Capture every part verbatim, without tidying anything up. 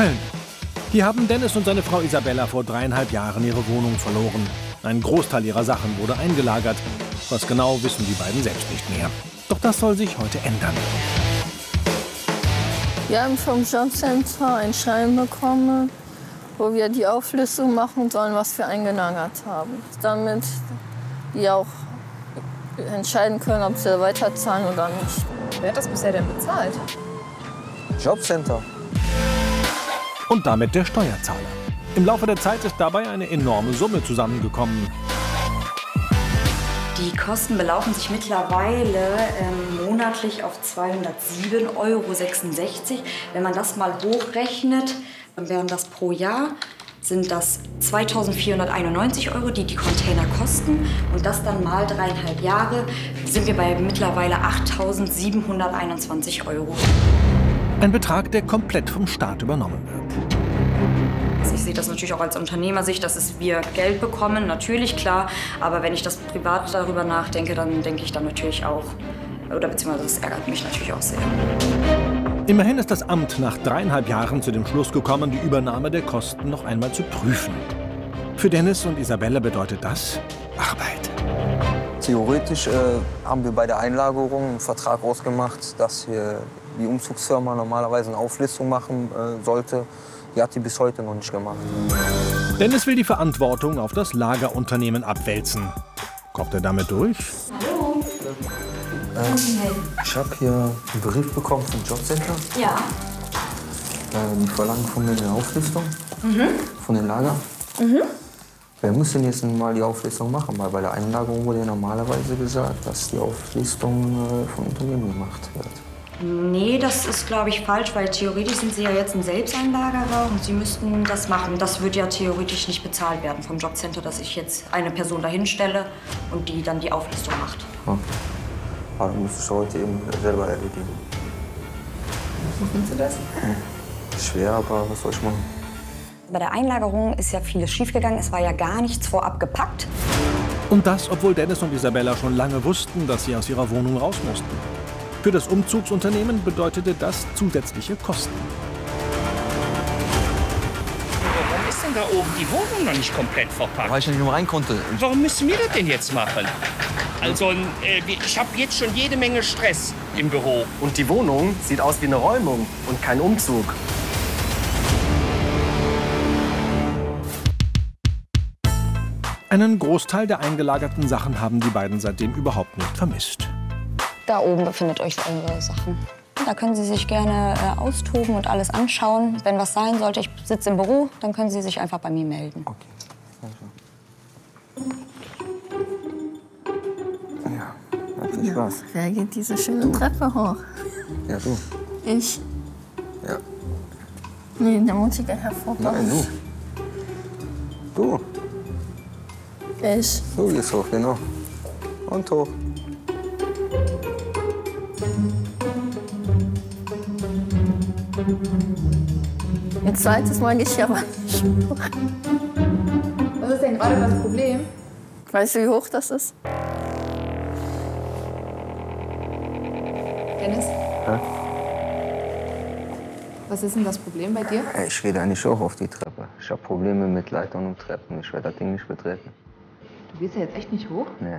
Köln. Hier haben Dennis und seine Frau Isabella vor dreieinhalb Jahren ihre Wohnung verloren. Ein Großteil ihrer Sachen wurde eingelagert. Was genau, wissen die beiden selbst nicht mehr. Doch das soll sich heute ändern. Wir haben vom Jobcenter ein Schreiben bekommen, wo wir die Auflistung machen sollen, was wir eingelagert haben. Damit die auch entscheiden können, ob sie weiterzahlen oder nicht. Wer hat das bisher denn bezahlt? Jobcenter. Und damit der Steuerzahler. Im Laufe der Zeit ist dabei eine enorme Summe zusammengekommen. Die Kosten belaufen sich mittlerweile ähm, monatlich auf zweihundertsieben Euro sechsundsechzig. Wenn man das mal hochrechnet, dann wären das pro Jahr, sind das zweitausendvierhunderteinundneunzig Euro, die die Container kosten. Und das dann mal dreieinhalb Jahre, sind wir bei mittlerweile achttausendsiebenhunderteinundzwanzig Euro. Ein Betrag, der komplett vom Staat übernommen wird. Ich sehe das natürlich auch als Unternehmersicht, dass wir Geld bekommen, natürlich, klar. Aber wenn ich das privat darüber nachdenke, dann denke ich dann natürlich auch, oder beziehungsweise das ärgert mich natürlich auch sehr. Immerhin ist das Amt nach dreieinhalb Jahren zu dem Schluss gekommen, die Übernahme der Kosten noch einmal zu prüfen. Für Dennis und Isabella bedeutet das Arbeit. Theoretisch äh, haben wir bei der Einlagerung einen Vertrag ausgemacht, dass wir die Umzugsfirma normalerweise eine Auflistung machen äh, sollte. Die hat die bis heute noch nicht gemacht. Dennis will die Verantwortung auf das Lagerunternehmen abwälzen. Kommt er damit durch? Hallo. Äh, ich habe hier einen Brief bekommen vom Jobcenter. Ja. Äh, die verlangen von mir eine Auflistung Mhm. von den Lagern. Mhm. Wer muss denn jetzt mal die Auflistung machen? Weil bei der Einlagerung wurde ja normalerweise gesagt, dass die Auflistung äh, von Unternehmen gemacht wird. Nee, das ist, glaube ich, falsch, weil theoretisch sind Sie ja jetzt ein Selbsteinlagerer und Sie müssten das machen. Das wird ja theoretisch nicht bezahlt werden vom Jobcenter, dass ich jetzt eine Person dahin stelle und die dann die Auflistung macht. Ja. Aber dann muss ich heute eben selber erledigen. Wie findest du das? Schwer, aber was soll ich machen? Bei der Einlagerung ist ja vieles schiefgegangen. Es war ja gar nichts vorab gepackt. Und das, obwohl Dennis und Isabella schon lange wussten, dass sie aus ihrer Wohnung raus mussten. Für das Umzugsunternehmen bedeutete das zusätzliche Kosten. Warum ist denn da oben die Wohnung noch nicht komplett verpackt? Weil ich nicht mehr rein konnte. Warum müssen wir das denn jetzt machen? Also, äh, ich habe jetzt schon jede Menge Stress im Büro. Und die Wohnung sieht aus wie eine Räumung und kein Umzug. Einen Großteil der eingelagerten Sachen haben die beiden seitdem überhaupt nicht vermisst. Da oben befindet euch eure Sachen. Da können Sie sich gerne äh, austoben und alles anschauen. Wenn was sein sollte, ich sitze im Büro, dann können Sie sich einfach bei mir melden. Okay. Ja, hat viel Spaß. Wer geht diese schöne Treppe hoch? Ja, du. Ich? Ja. Nee, der mutige Herr Vorpass. Nein, du. Du. Ich? Du gehst hoch, genau. Und hoch. Ein zweites Mal gehe ich aber nicht. Was ist denn gerade das Problem? Weißt du, wie hoch das ist? Dennis? Hä? Was ist denn das Problem bei dir? Ey, ich gehe da nicht hoch auf die Treppe. Ich habe Probleme mit Leitern und Treppen. Ich werde das Ding nicht betreten. Du gehst ja jetzt echt nicht hoch? Nee.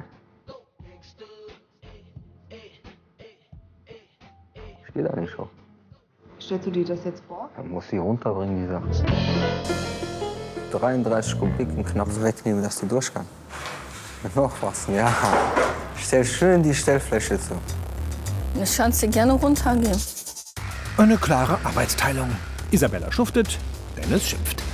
Ich gehe da nicht hoch. Stellst du dir das jetzt vor? Man muss sie runterbringen, die Sache. dreiunddreißig Kubik und knapp so wegnehmen, dass die durch kann. Noch was, ja. Stell schön die Stellfläche zu. Ich kann dir gerne runtergehen. Eine klare Arbeitsteilung. Isabella schuftet, Dennis schimpft.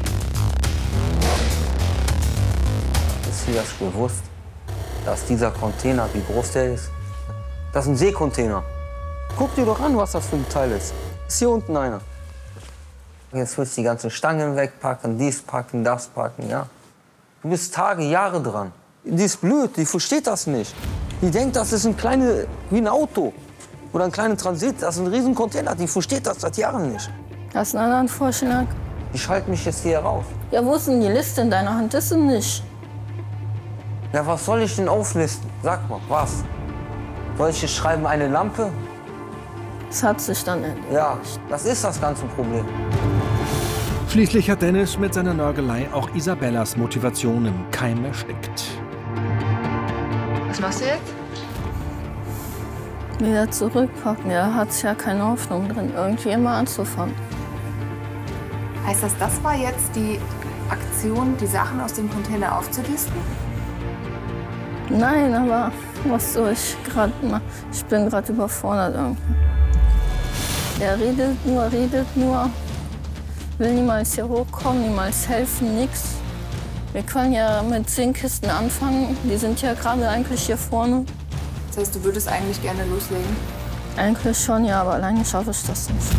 Ist dir das bewusst, dass dieser Container, wie groß der ist? Das ist ein Seekontainer. Guck dir doch an, was das für ein Teil ist. Ist hier unten einer. Jetzt willst du die ganzen Stangen wegpacken, dies packen, das packen, ja. Du bist Tage, Jahre dran. Die ist blöd, die versteht das nicht. Die denkt, das ist ein kleines, wie ein Auto. Oder ein kleiner Transit, das ist ein riesen Container. Die versteht das seit Jahren nicht. Hast du einen anderen Vorschlag? Ich halte mich jetzt hier raus. Ja, wo ist denn die Liste in deiner Hand? Ist sie nicht. Ja, was soll ich denn auflisten? Sag mal, was? Soll ich hier schreiben, eine Lampe? Das hat sich dann erledigt. Ja, das ist das ganze Problem. Schließlich hat Dennis mit seiner Nörgelei auch Isabellas Motivation im Keim erstickt. Was machst du jetzt? Wieder zurückpacken. Er hat ja keine Hoffnung drin, irgendwie immer anzufangen. Heißt das, das war jetzt die Aktion, die Sachen aus dem Container aufzulisten? Nein, aber was soll ich gerade machen? Ich bin gerade überfordert irgendwie. Er redet nur, redet nur. Will niemals hier hochkommen, niemals helfen, nichts. Wir können ja mit zehn Kisten anfangen. Die sind ja gerade eigentlich hier vorne. Das heißt, du würdest eigentlich gerne loslegen? Eigentlich schon, ja, aber alleine schaffe ich das nicht.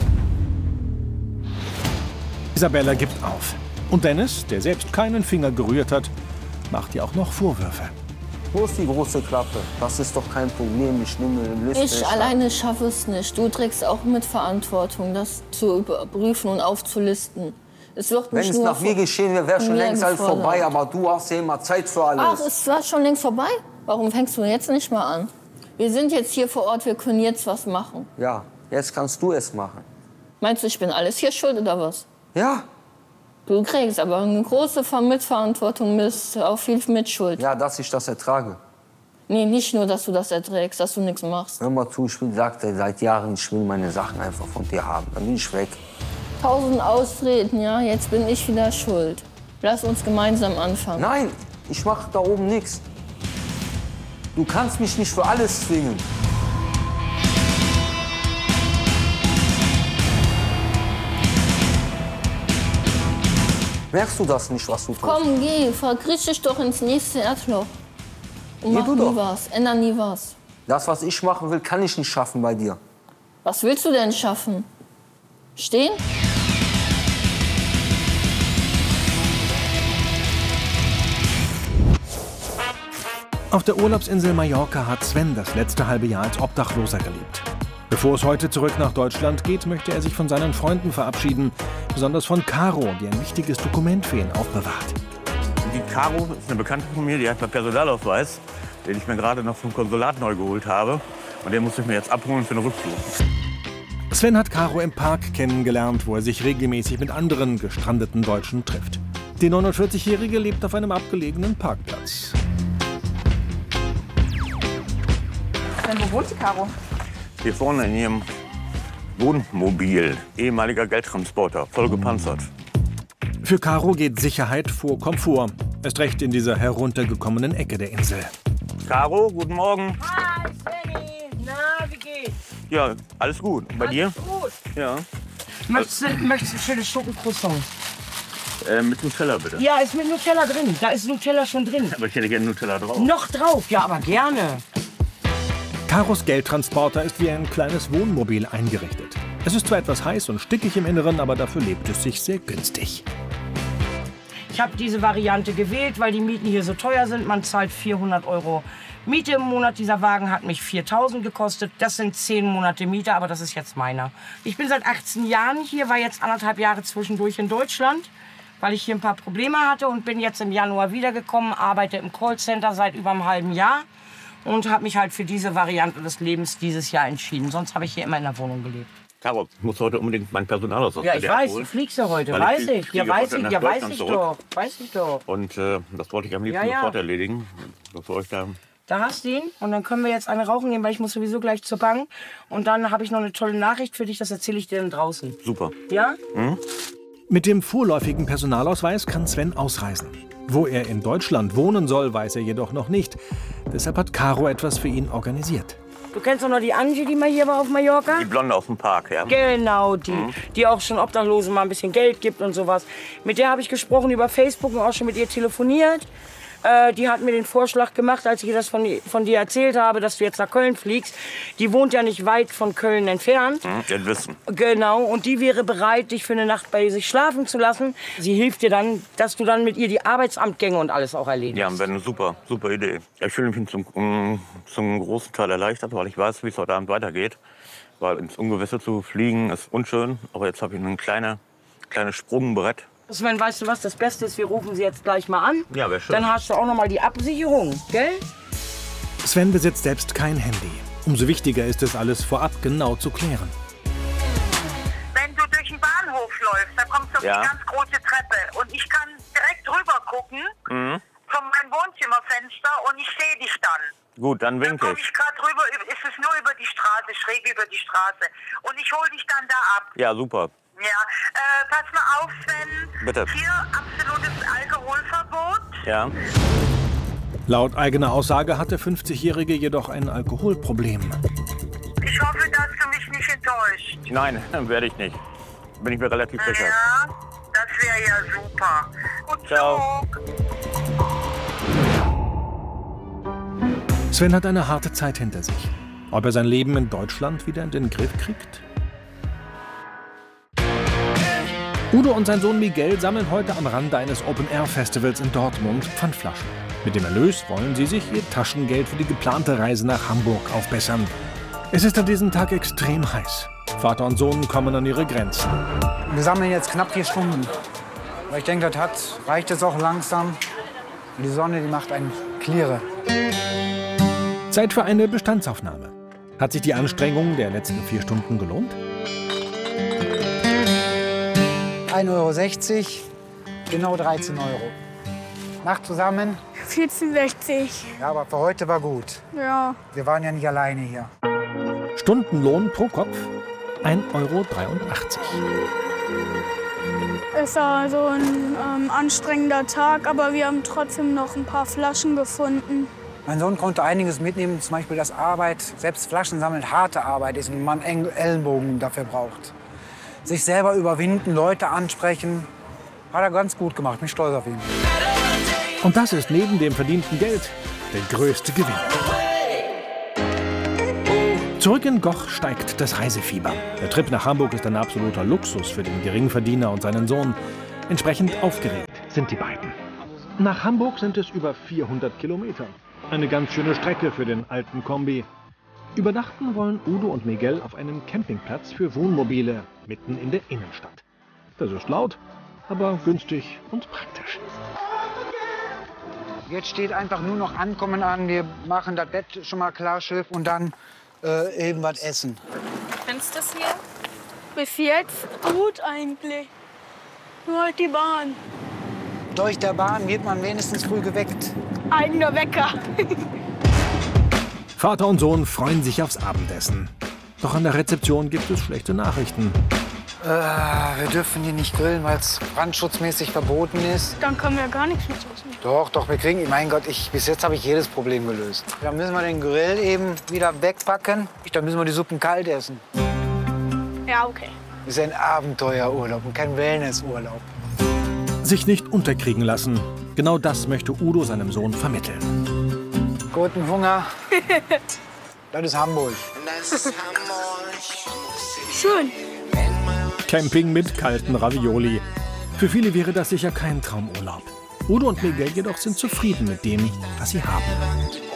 Isabella gibt auf. Und Dennis, der selbst keinen Finger gerührt hat, macht ihr auch noch Vorwürfe. Wo ist die große Klappe? Das ist doch kein Problem, ich nehme den Liste. Ich alleine schaffe es nicht. Du trägst auch mit Verantwortung, das zu überprüfen und aufzulisten. Es wird Wenn es nach mir geschehen wäre, wäre schon längst alles vorbei. Aber du hast ja immer Zeit für alles. Ach, es war schon längst vorbei? Warum fängst du jetzt nicht mal an? Wir sind jetzt hier vor Ort, wir können jetzt was machen. Ja, jetzt kannst du es machen. Meinst du, ich bin alles hier schuld oder was? Ja. Du kriegst aber eine große Mitverantwortung, bist auch viel Mitschuld. Ja, dass ich das ertrage. Nee, nicht nur, dass du das erträgst, dass du nichts machst. Hör mal zu, ich will, sagt er seit Jahren, ich will meine Sachen einfach von dir haben. Dann bin ich weg. Tausend Ausreden, ja, jetzt bin ich wieder schuld. Lass uns gemeinsam anfangen. Nein, ich mache da oben nichts. Du kannst mich nicht für alles zwingen. Merkst du das nicht, was du tust? Komm, geh, verkriech dich doch ins nächste Erdloch. Und mach du nie doch. was, änder nie was. Das, was ich machen will, kann ich nicht schaffen bei dir. Was willst du denn schaffen? Stehen? Auf der Urlaubsinsel Mallorca hat Sven das letzte halbe Jahr als Obdachloser gelebt. Bevor es heute zurück nach Deutschland geht, möchte er sich von seinen Freunden verabschieden. Besonders von Caro, die ein wichtiges Dokument für ihn aufbewahrt. Die Caro ist eine Bekannte von mir, die hat einen Personalausweis, den ich mir gerade noch vom Konsulat neu geholt habe. Und den muss ich mir jetzt abholen für den Rückflug. Sven hat Caro im Park kennengelernt, wo er sich regelmäßig mit anderen gestrandeten Deutschen trifft. Die neunundvierzigjährige lebt auf einem abgelegenen Parkplatz. Wo wohnt die Caro? Hier vorne in ihrem Wohnmobil, ehemaliger Geldtransporter, voll gepanzert. Für Caro geht Sicherheit vor Komfort. Erst recht in dieser heruntergekommenen Ecke der Insel. Caro, guten Morgen. Hi, Svenny. Na, wie geht's? Ja, alles gut. Und bei Alles dir? gut. Ja. Möchtest du, möchtest du ein schönes Schokocroissant? Äh, mit Nutella bitte. Ja, ist mit Nutella drin. Da ist Nutella schon drin. Aber ich hätte gerne Nutella drauf. Noch drauf? Ja, aber gerne. Caros Geldtransporter ist wie ein kleines Wohnmobil eingerichtet. Es ist zwar etwas heiß und stickig im Inneren, aber dafür lebt es sich sehr günstig. Ich habe diese Variante gewählt, weil die Mieten hier so teuer sind. Man zahlt vierhundert Euro Miete im Monat. Dieser Wagen hat mich viertausend gekostet. Das sind zehn Monate Miete, aber das ist jetzt meiner. Ich bin seit achtzehn Jahren hier, war jetzt anderthalb Jahre zwischendurch in Deutschland, weil ich hier ein paar Probleme hatte und bin jetzt im Januar wiedergekommen, arbeite im Callcenter seit über einem halben Jahr und habe mich halt für diese Variante des Lebens dieses Jahr entschieden. Sonst habe ich hier immer in der Wohnung gelebt. Caro, ich muss heute unbedingt meinen Personalausweis Ja, bei ich dir weiß, abholen. du fliegst ja heute, Weil weiß ich ich. fliege Ja, weiß heute ich, nach ja, weiß Deutschland ich zurück. doch. Weiß ich doch. Und äh, das wollte ich am liebsten Ja, ja. sofort erledigen, bevor ich da... Da hast du ihn und dann können wir jetzt eine rauchen gehen, weil ich muss sowieso gleich zur Bank. Und dann habe ich noch eine tolle Nachricht für dich, das erzähle ich dir dann draußen. Super. Ja? Hm? Mit dem vorläufigen Personalausweis kann Sven ausreisen. Wo er in Deutschland wohnen soll, weiß er jedoch noch nicht. Deshalb hat Caro etwas für ihn organisiert. Du kennst doch noch die Angie, die mal hier war auf Mallorca? Die Blonde aus dem Park, ja. Genau, die, Mhm. die auch schon Obdachlosen mal ein bisschen Geld gibt und sowas. Mit der habe ich gesprochen über Facebook und auch schon mit ihr telefoniert. Äh, die hat mir den Vorschlag gemacht, als ich ihr das von, von dir erzählt habe, dass du jetzt nach Köln fliegst. Die wohnt ja nicht weit von Köln entfernt. Mhm, den Wissen. Genau, und die wäre bereit, dich für eine Nacht bei sich schlafen zu lassen. Sie hilft dir dann, dass du dann mit ihr die Arbeitsamtgänge und alles auch erledigst. Ja, wäre eine super, super Idee. Ja, ich fühle mich zum, um, zum großen Teil erleichtert, weil ich weiß, wie es heute Abend weitergeht. Weil ins Ungewisse zu fliegen ist unschön, aber jetzt habe ich ein kleine, kleines Sprungbrett. Sven, weißt du was, das Beste ist, wir rufen sie jetzt gleich mal an. Ja, wäre schön. Dann hast du auch noch mal die Absicherung, gell? Sven besitzt selbst kein Handy. Umso wichtiger ist es, alles vorab genau zu klären. Wenn du durch den Bahnhof aufläufst, da kommst du auf Ja. die ganz große Treppe. Und ich kann direkt drüber gucken Mhm. von meinem Wohnzimmerfenster und ich sehe dich dann. Gut, dann Dann winke komme ich. ich gerade rüber, ist es nur über die Straße, schräg über die Straße. Und ich hole dich dann da ab. Ja, super. Ja, äh, pass mal auf, Sven. Bitte. Hier absolutes Alkoholverbot. Ja. Laut eigener Aussage hat der fünfzigjährige jedoch ein Alkoholproblem. Ich hoffe, dass du mich nicht enttäuscht. Nein, werde ich nicht. Bin ich mir relativ sicher. Ja, das wäre ja super. Und Ciao. Sven hat eine harte Zeit hinter sich. Ob er sein Leben in Deutschland wieder in den Griff kriegt? Udo und sein Sohn Miguel sammeln heute am Rande eines Open-Air-Festivals in Dortmund Pfandflaschen. Mit dem Erlös wollen sie sich ihr Taschengeld für die geplante Reise nach Hamburg aufbessern. Es ist an diesem Tag extrem heiß. Vater und Sohn kommen an ihre Grenzen. Wir sammeln jetzt knapp vier Stunden. Weil ich denke, das hat, reicht es auch langsam. Und die Sonne, die macht einen Cleare. Zeit für eine Bestandsaufnahme. Hat sich die Anstrengung der letzten vier Stunden gelohnt? ein Euro sechzig, genau dreizehn Euro. Nacht zusammen? vierzehn sechzig. Ja, aber für heute war gut. Ja. Wir waren ja nicht alleine hier. Stundenlohn pro Kopf ein Euro dreiundachtzig. Es war so ein ähm, anstrengender Tag, aber wir haben trotzdem noch ein paar Flaschen gefunden. Mein Sohn konnte einiges mitnehmen, zum Beispiel dass Arbeit, selbst Flaschen sammeln, harte Arbeit ist und man Ellenbogen dafür braucht. Sich selber überwinden, Leute ansprechen, hat er ganz gut gemacht. Bin stolz auf ihn. Und das ist neben dem verdienten Geld der größte Gewinn. Zurück in Goch steigt das Reisefieber. Der Trip nach Hamburg ist ein absoluter Luxus für den Geringverdiener und seinen Sohn. Entsprechend aufgeregt sind die beiden. Nach Hamburg sind es über vierhundert Kilometer. Eine ganz schöne Strecke für den alten Kombi. Übernachten wollen Udo und Miguel auf einem Campingplatz für Wohnmobile mitten in der Innenstadt. Das ist laut, aber günstig und praktisch. Jetzt steht einfach nur noch Ankommen an. Wir machen das Bett schon mal klar, Schiff, und dann äh, eben was essen. Kennst du das hier? Bis jetzt gut eigentlich. Nur halt die Bahn. Durch der Bahn wird man wenigstens früh geweckt. Eigener Wecker. Vater und Sohn freuen sich aufs Abendessen. Doch an der Rezeption gibt es schlechte Nachrichten. Äh, wir dürfen hier nicht grillen, weil es brandschutzmäßig verboten ist. Dann können wir gar nichts mit essen. Doch, doch, wir kriegen, mein Gott, ich, bis jetzt habe ich jedes Problem gelöst. Dann müssen wir den Grill eben wieder wegpacken. Dann müssen wir die Suppen kalt essen. Ja, okay. Das ist ein Abenteuerurlaub und kein Wellnessurlaub. Sich nicht unterkriegen lassen. Genau das möchte Udo seinem Sohn vermitteln. Guten Hunger. Das ist Hamburg. Schön. Camping mit kalten Ravioli. Für viele wäre das sicher kein Traumurlaub. Udo und Miguel jedoch sind zufrieden mit dem, was sie haben.